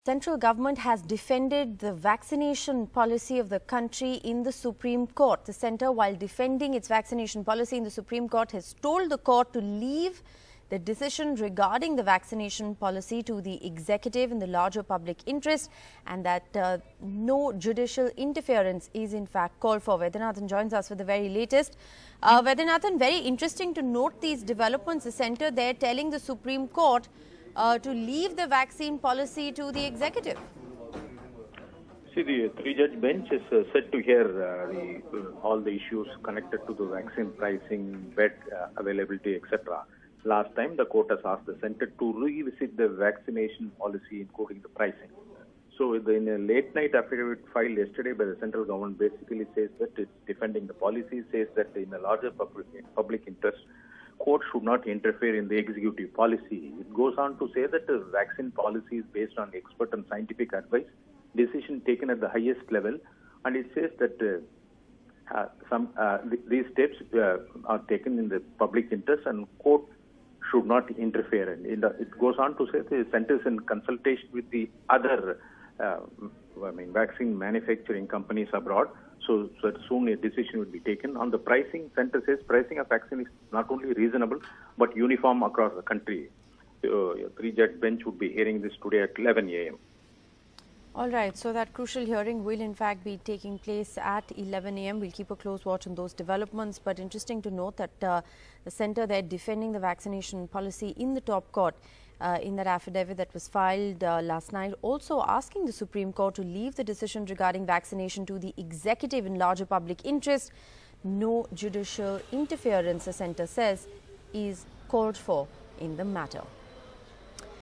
Central government has defended the vaccination policy of the country in the Supreme Court. The centre, while defending its vaccination policy in the Supreme Court, has told the court to leave the decision regarding the vaccination policy to the executive in the larger public interest, and that no judicial interference is in fact called for. Vaidyanathan joins us with the very latest. Vaidyanathan, very interesting to note these developments. The centre there telling the Supreme Court to leave the vaccine policy to the executive. See, the three-judge bench is set to hear all the issues connected to the vaccine pricing, bed availability, etc. Last time, the court has asked the centre to revisit the vaccination policy, including the pricing. So, in a late-night affidavit filed yesterday by the central government, basically says that it's defending the policy, says that in the larger public interest, court should not interfere in the executive policy. It goes on to say that the vaccine policy is based on expert and scientific advice, decision taken at the highest level, and it says that these steps are taken in the public interest and court should not interfere. And it goes on to say the centre is in consultation with the other vaccine manufacturing companies abroad. So soon a decision will be taken. On the pricing, centre says pricing of vaccine is not only reasonable but uniform across the country. A three-judge bench would be hearing this today at 11 a.m. All right, so that crucial hearing will in fact be taking place at 11 a.m. We'll keep a close watch on those developments, but interesting to note that the centre there defending the vaccination policy in the top court in that affidavit that was filed last night, also asking the Supreme Court to leave the decision regarding vaccination to the executive in larger public interest. No judicial interference, the centre says, is called for in the matter.